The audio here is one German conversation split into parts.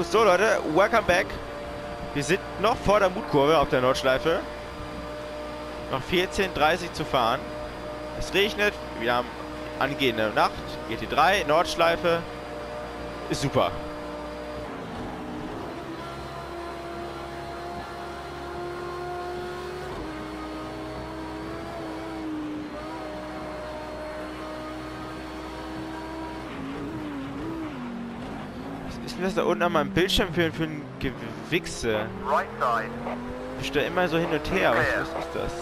So Leute, welcome back. Wir sind noch vor der Mutkurve auf der Nordschleife. Noch 14:30 zu fahren. Es regnet, wir haben angehende Nacht, GT3, Nordschleife. Ist super. Was ist denn das da unten an meinem Bildschirm für ein Gewichse? Ich stehe immer so hin und her. Was ist das?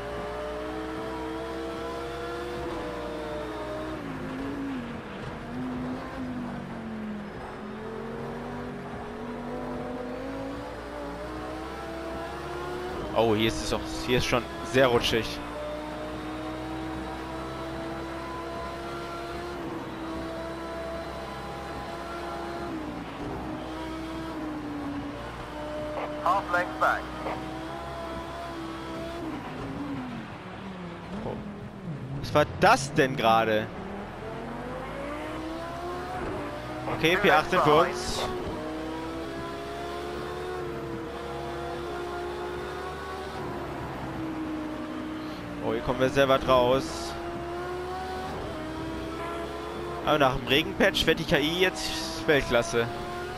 Oh, hier ist es auch, hier ist schon sehr rutschig. Half length back. Oh. Was war das denn gerade? Okay, P18 für uns. Oh, hier kommen wir sehr weit raus. Aber nach dem Regenpatch wird die KI jetzt Weltklasse.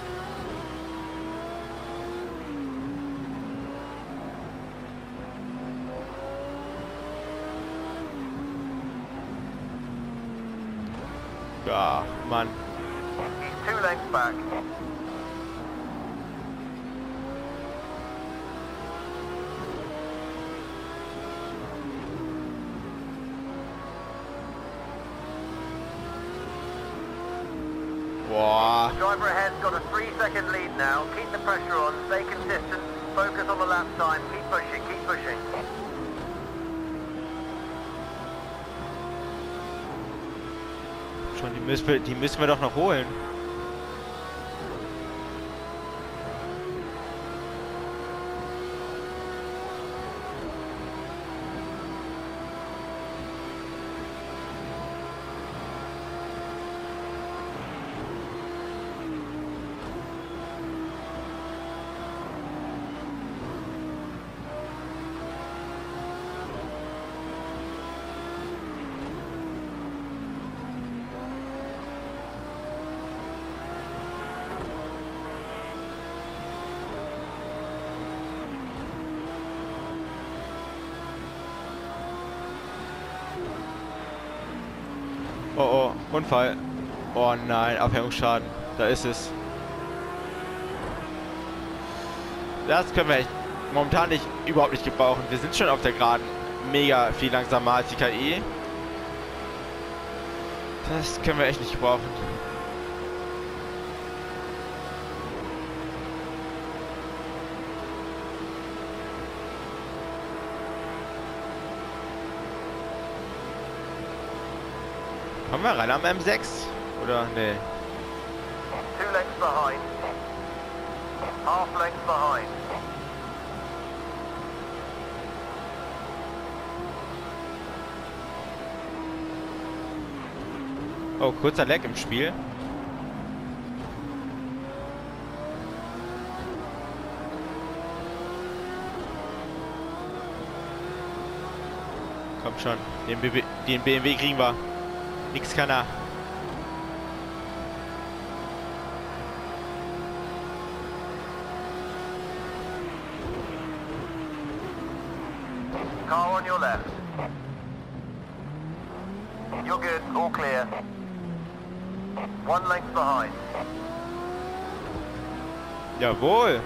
Ja, Mann. He's 2 lengths back. Boah. Driver ahead's got a 3-second lead now. Keep the pressure on, stay consistent, focus on the lap time, keep pushing, keep pushing. Schon, die müssen wir doch noch holen. Oh, oh, Unfall. Oh nein, Abhängungsschaden. Da ist es. Das können wir echt momentan überhaupt nicht gebrauchen. Wir sind schon auf der Geraden mega viel langsamer als die KI. Das können wir echt nicht gebrauchen. Kommen wir rein am M6? Oder? Nee. 2 lengths behind. Half length behind. Oh, kurzer Lag im Spiel. Komm schon, den BMW kriegen wir. Nix kann er. Car on your left. You're good, all clear. 1 length behind. Jawohl.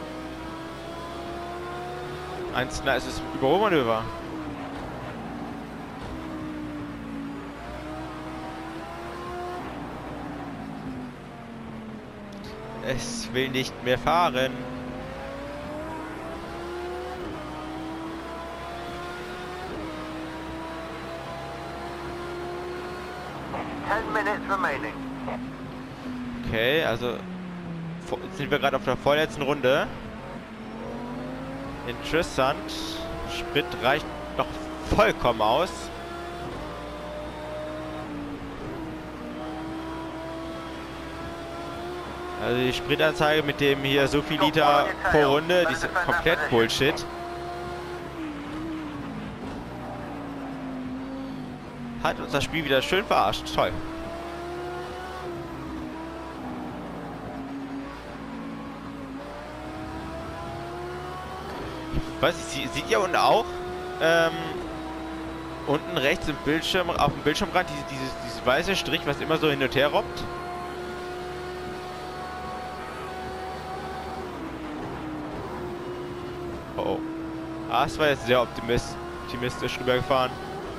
Na, es ist ein Überholmanöver. Es will nicht mehr fahren. Minutes remaining. Okay, also jetzt sind wir gerade auf der vorletzten Runde. Interessant. Sprit reicht noch vollkommen aus. Also die Sprintanzeige mit dem hier so viel Liter pro Runde, die ist komplett Bullshit. Hat uns das Spiel wieder schön verarscht. Toll. Ich weiß nicht, sieht ihr unten auch? Unten rechts im Bildschirm, auf dem Bildschirmrand, dieses weiße Strich, was immer so hin und her robbt. Oh. Ah, es war jetzt sehr optimistisch rübergefahren.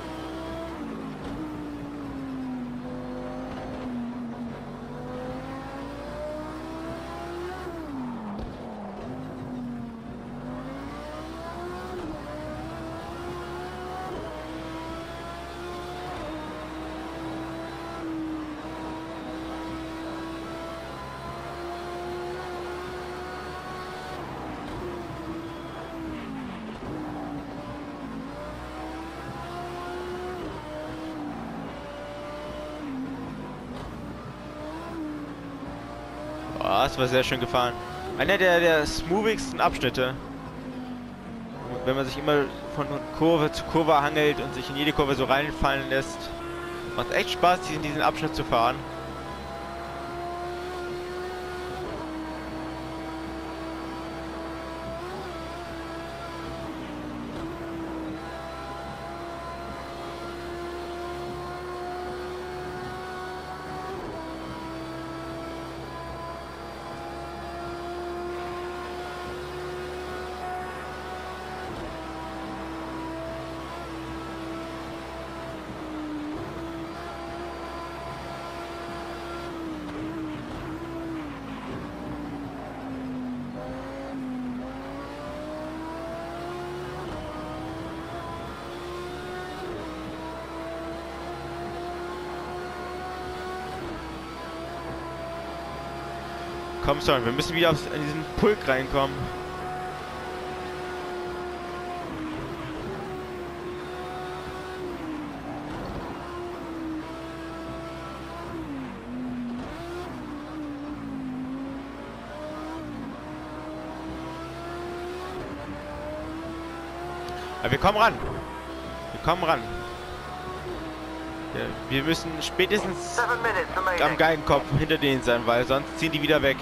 Oh, das war sehr schön gefahren. Einer der smoothigsten Abschnitte. Wenn man sich immer von Kurve zu Kurve hangelt und sich in jede Kurve so reinfallen lässt. Macht echt Spaß, diesen Abschnitt zu fahren. Komm schon, wir müssen wieder in diesen Pulk reinkommen. Aber wir kommen ran. Wir kommen ran. Wir müssen spätestens am Geigenkopf hinter denen sein, weil sonst ziehen die wieder weg.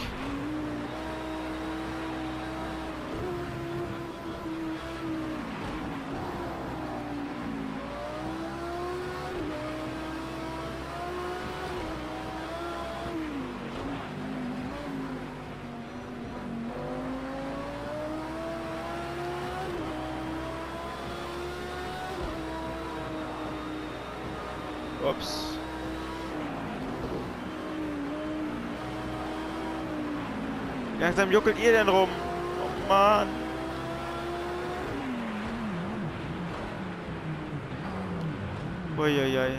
Ups. Wie langsam juckelt ihr denn rum? Oh Mann. Uiuiui.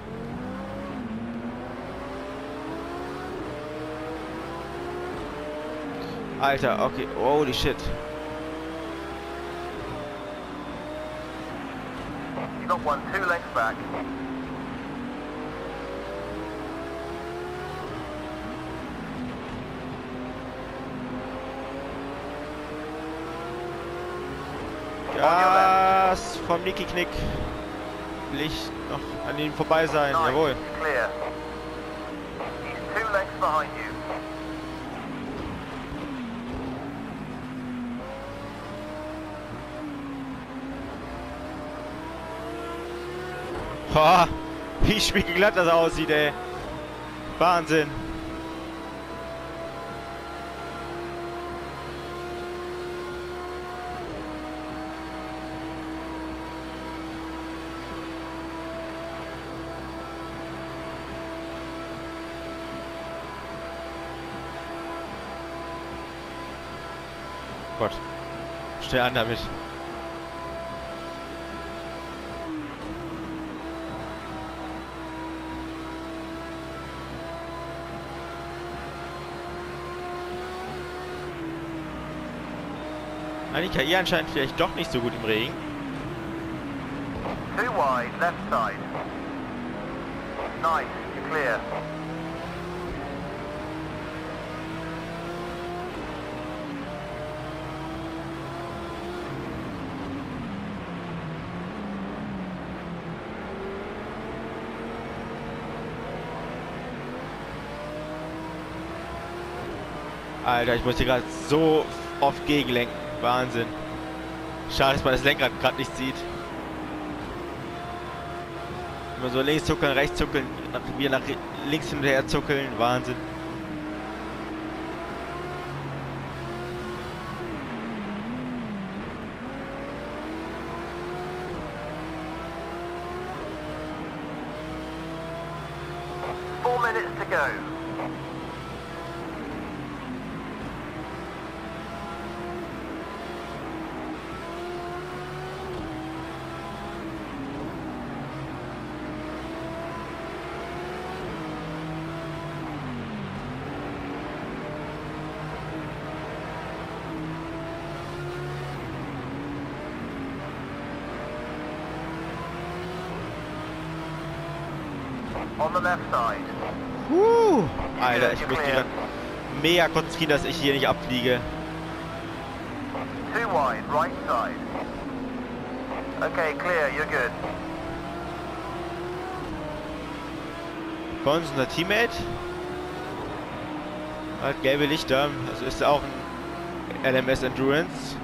Alter, okay. Holy shit. You got 2 lengths back. Gas vom Niki Knick. Will ich noch an ihm vorbei sein? Nice. Jawohl. Clear. He's 2 lengths behind you. Boah, wie spiegelglatt das aussieht, ey. Wahnsinn. Gott. Schnell an damit. Die KI anscheinend vielleicht doch nicht so gut im Regen. 2 wide, left side. Nice, you're clear. Alter, ich muss hier gerade so oft gegenlenken. Wahnsinn. Schade, dass man das Lenkrad gerade nicht sieht. Immer so links zuckeln, rechts zuckeln, wieder nach links hin und her zuckeln. Wahnsinn. Minutes to go. On the left side. Alter, ich muss mich grad mega konzentrieren, dass ich hier nicht abfliege. Too wide, right side. Okay, clear, you're good. Bei uns unser Teammate. Hat gelbe Lichter, also ist auch ein LMS Endurance.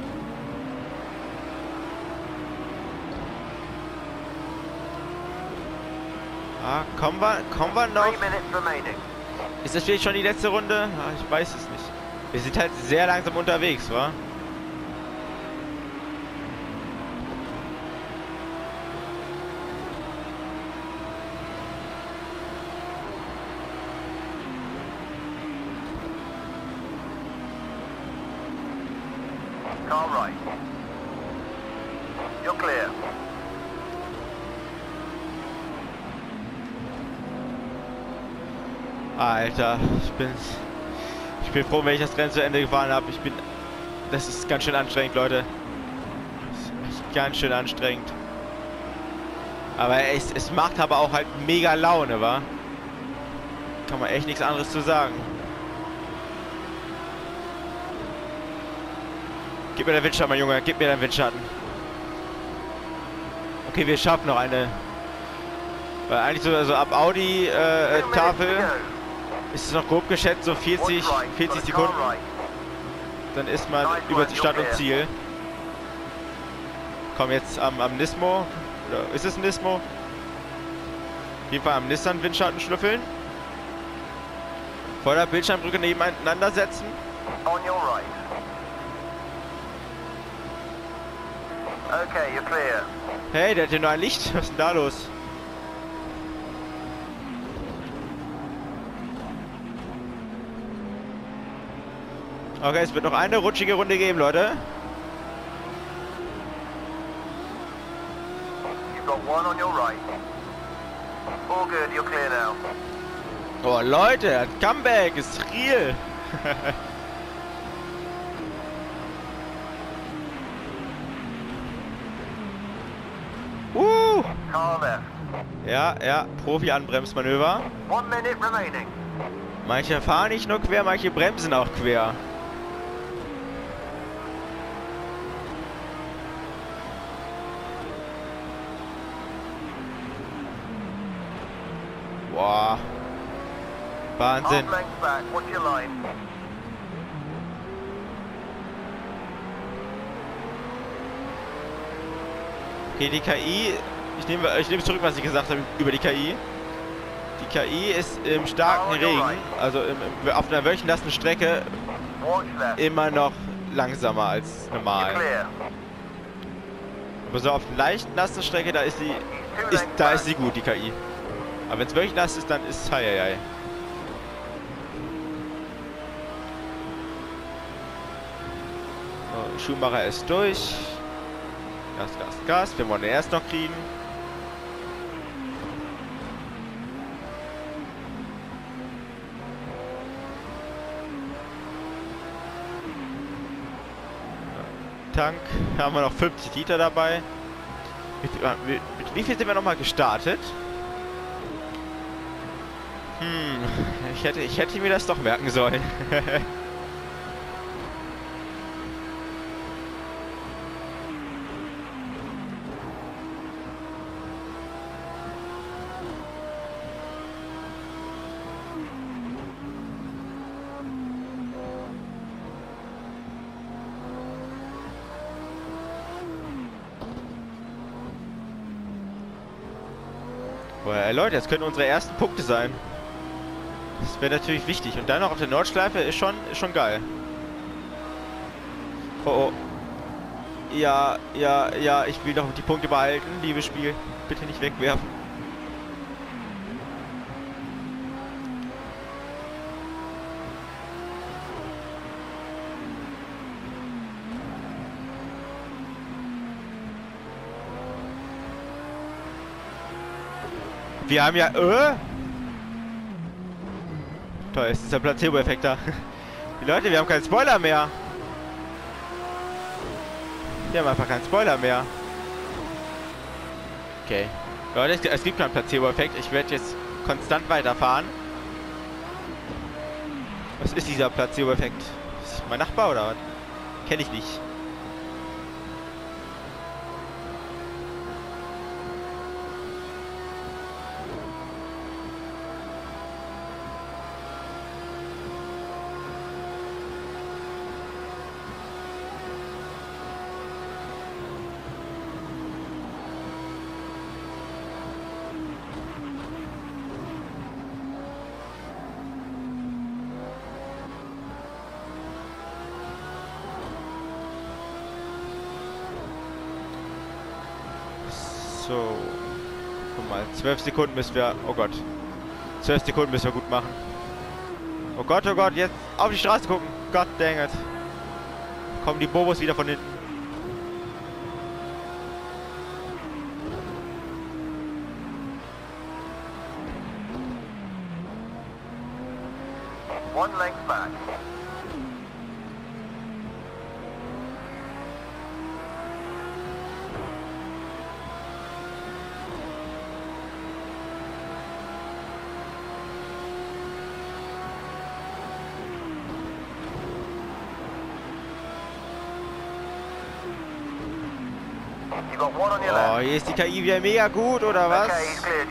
Ah, kommen wir noch? 3 minutes remaining. Ist das vielleicht schon die letzte Runde? Ah, ich weiß es nicht. Wir sind halt sehr langsam unterwegs, wa? Car right. You're clear. Alter, ich bin froh, wenn ich das Rennen zu Ende gefahren habe. Das ist ganz schön anstrengend, Leute. Das ist ganz schön anstrengend. Aber es macht aber auch halt mega Laune, wa? Kann man echt nichts anderes zu sagen. Gib mir den Windschatten, mein Junge, gib mir den Windschatten. Okay, wir schaffen noch eine. Weil eigentlich so also ab Audi Tafel ist es noch grob geschätzt so 40 Sekunden. Dann ist man über Start und Ziel. Komm jetzt am Nismo. Oder ist es ein Nismo? Auf jeden Fall am Nissan Windschatten schnüffeln. Vor der Bildschirmbrücke nebeneinander setzen. On your right. Okay, you're clear. Hey, der hat hier nur ein Licht. Was ist denn da los? Okay, es wird noch eine rutschige Runde geben, Leute. You've got one on your right. All good, you're clear now. Oh, Leute, ein Comeback ist real. Car left. Ja, Profi-Anbremsmanöver. 1 minute remaining. Manche fahren nicht nur quer, manche bremsen auch quer. Boah. Wahnsinn. Half length back, watch your line. Okay, die KI, ich nehme zurück, was ich gesagt habe über die KI. Die KI ist im starken Regen, also auf einer wöchennassen Strecke, immer noch langsamer als normal. Aber so auf einer leicht nassen Strecke, da ist sie gut, die KI. Aber wenn es wirklich nass ist, dann ist es heieiei. So, Schumacher ist durch. Gas. Wir wollen den erst noch kriegen. Tank haben wir noch 50 Liter dabei. Mit wie viel sind wir nochmal gestartet? Ich hätte mir das doch merken sollen. Boah, Leute, das könnten unsere ersten Punkte sein. Das wäre natürlich wichtig. Und dann noch auf der Nordschleife ist schon geil. Oh, oh. Ja, ja, ja, ich will doch die Punkte behalten, liebes Spiel. Bitte nicht wegwerfen. Wir haben ja... Toll, es ist der Placebo-Effekt da. Die Leute, wir haben keinen Spoiler mehr. Wir haben einfach keinen Spoiler mehr. Okay. Leute, es gibt keinen Placebo-Effekt. Ich werde jetzt konstant weiterfahren. Was ist dieser Placebo-Effekt? Ist das mein Nachbar oder was? Kenne ich nicht. So. Guck mal, 12 Sekunden müssen wir... Oh Gott. 12 Sekunden müssen wir gut machen. Oh Gott, jetzt auf die Straße gucken. Gott dang it. Kommen die Bobos wieder von hinten. One length back. You got one on your Oh, left. hier ist die KI wieder mega gut, oder was? Okay, he's cleared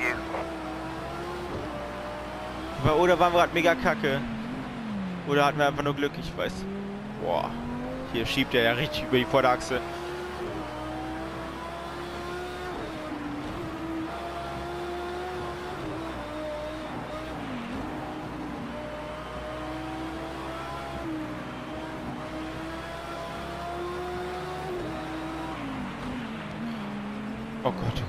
you. Oder waren wir gerade mega kacke? Oder hatten wir einfach nur Glück? Ich weiß. Boah. Hier schiebt er ja richtig über die Vorderachse. Oh Gott, oh Gott.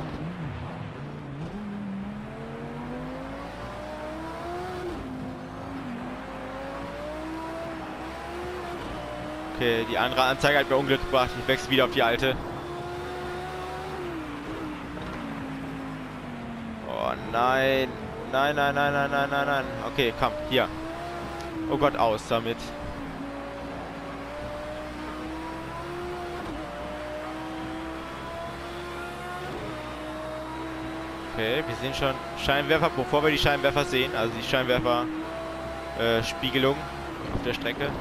Okay, die andere Anzeige hat mir Unglück gebracht. Ich wechsle wieder auf die alte. Oh nein. Nein, nein, nein, nein, nein, nein, nein. Okay, komm, hier. Oh Gott, aus damit. Okay, wir sehen schon Scheinwerfer, bevor wir die Scheinwerfer sehen. Also die Scheinwerfer Spiegelung auf der Strecke.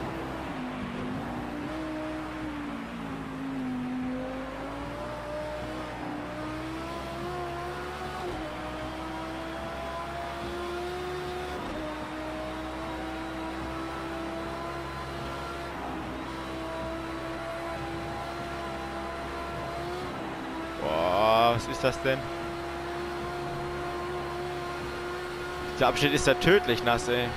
Boah, was ist das denn? Der Abschnitt ist ja tödlich nass, ey.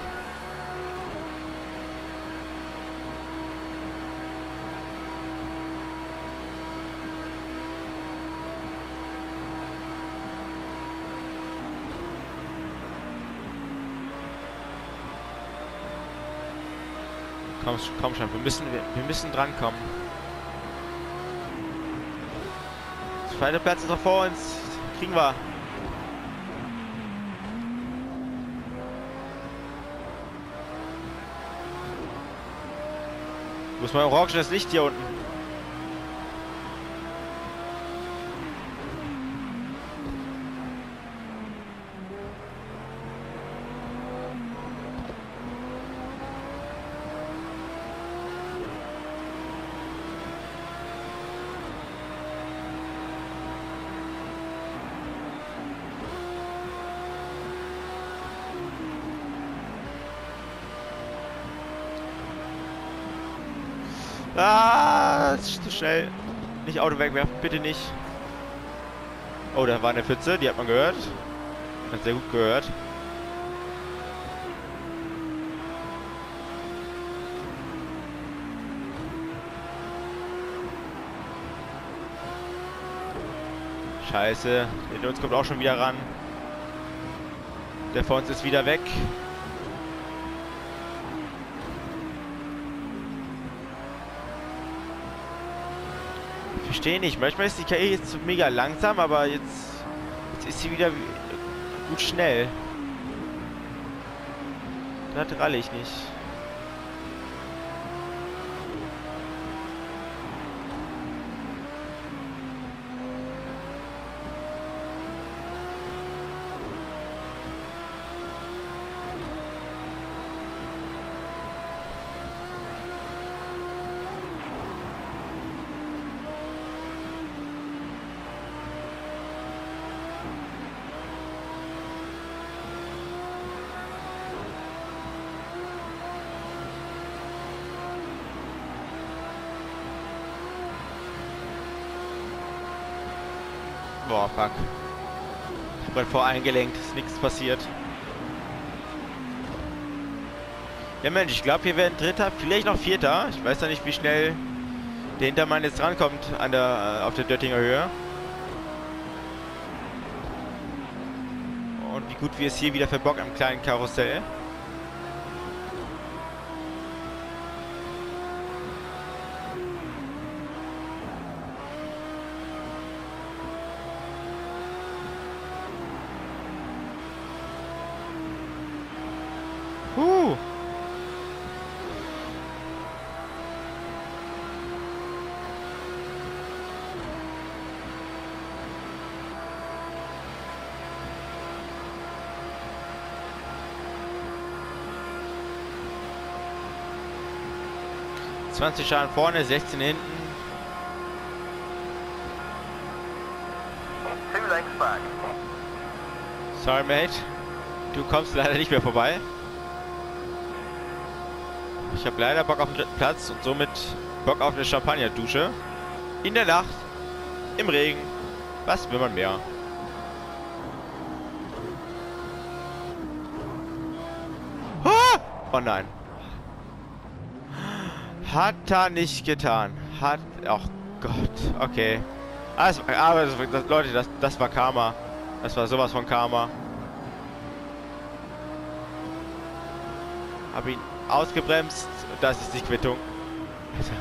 Komm schon, wir müssen drankommen. Der zweite Platz ist noch vor uns. Kriegen wir. Wo ist mein orangenes Licht hier unten? Ah, zu schnell. Nicht Auto wegwerfen, bitte nicht. Oh, da war eine Pfütze, die hat man gehört. Hat sehr gut gehört. Scheiße. Hinter uns kommt auch schon wieder ran. Der vor uns ist wieder weg. Ich verstehe nicht. Manchmal ist die KI jetzt mega langsam, aber jetzt ist sie wieder gut schnell. Das ralle ich nicht. Boah, fuck. Ich hab grad voreingelenkt, ist nichts passiert. Ja Mensch, ich glaube, wir werden Dritter, vielleicht noch Vierter. Ich weiß ja nicht, wie schnell der Hintermann jetzt rankommt an auf der Döttinger Höhe. Und wie gut wir es hier wieder verbocken am kleinen Karussell. Huh. ...20 Schaden vorne, 16 hinten. 2 lengths back. Sorry, Mate. Du kommst leider nicht mehr vorbei. Ich habe leider Bock auf den dritten Platz und somit Bock auf eine Champagnerdusche. In der Nacht, im Regen. Was will man mehr? Ah! Oh nein. Hat er nicht getan. Oh Gott. Okay. Aber Leute, das war Karma. Das war sowas von Karma. Hab ihn ausgebremst. Das ist die Quittung. Alter.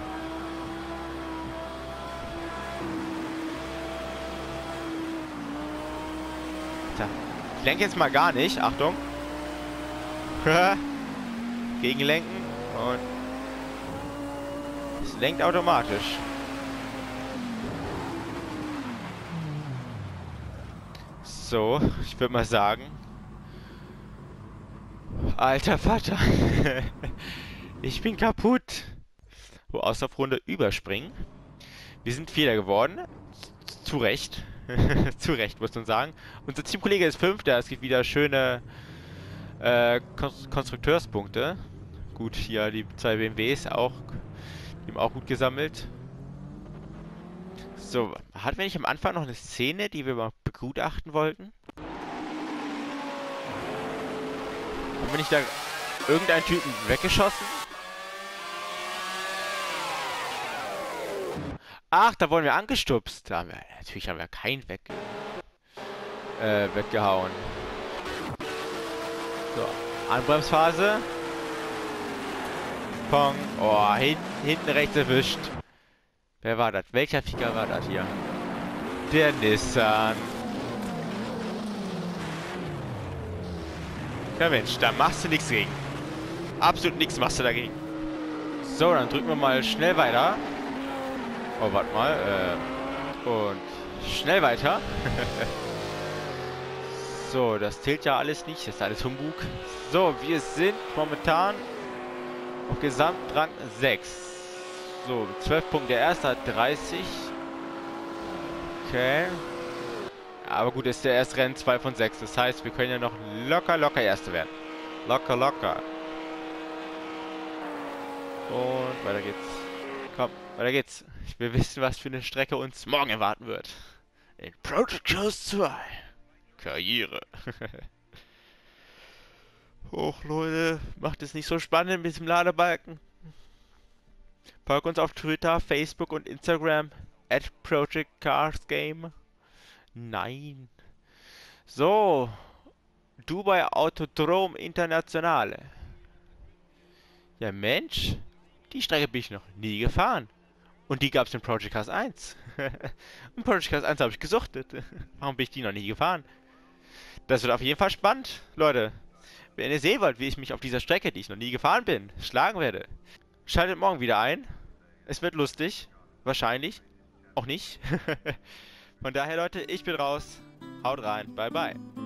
Ich lenke jetzt mal gar nicht. Achtung. Gegenlenken. Und es lenkt automatisch. So, ich würde mal sagen. Alter Vater. Ich bin kaputt. Auslaufrunde überspringen. Wir sind Vierter geworden. Zu Recht. Zu Recht, muss man sagen. Unser Teamkollege ist Fünfter. Es gibt wieder schöne Konstrukteurspunkte. Gut, hier die 2 BMWs auch. Die haben auch gut gesammelt. So, hatten wir nicht am Anfang noch eine Szene, die wir mal begutachten wollten? Haben wir nicht da irgendeinen Typen weggeschossen? Ach, da wurden wir angestupst. Natürlich haben wir keinen weggehauen. So, Anbremsphase. Pong. Oh, hinten rechts erwischt. Wer war das? Welcher Ficker war das hier? Der Nissan. Ja Mensch, da machst du nichts gegen. Absolut nichts machst du dagegen. So, dann drücken wir mal schnell weiter. Oh, warte mal. Und schnell weiter. So, das zählt ja alles nicht. Das ist alles Humbug. So, wir sind momentan auf Gesamtrang 6. So, 12 Punkte. Der erste hat 30. Okay. Aber gut, ist der erste Rennen 2 von 6. Das heißt, wir können ja noch locker Erste werden. Locker. Und weiter geht's. Komm, weiter geht's. Ich will wissen, was für eine Strecke uns morgen erwarten wird. In Protocols 2. Karriere. Och, Leute, macht es nicht so spannend mit dem Ladebalken. Folgt uns auf Twitter, Facebook und Instagram @ProjectCarsGame. Nein. So, Dubai Autodrom Internationale. Ja Mensch, die Strecke bin ich noch nie gefahren. Und die gab es in Project Cars 1. In Project Cars 1 habe ich gesuchtet. Warum bin ich die noch nie gefahren? Das wird auf jeden Fall spannend, Leute. Wenn ihr sehen wollt, wie ich mich auf dieser Strecke, die ich noch nie gefahren bin, schlagen werde, schaltet morgen wieder ein. Es wird lustig. Wahrscheinlich. Auch nicht. Von daher, Leute, ich bin raus. Haut rein. Bye, bye.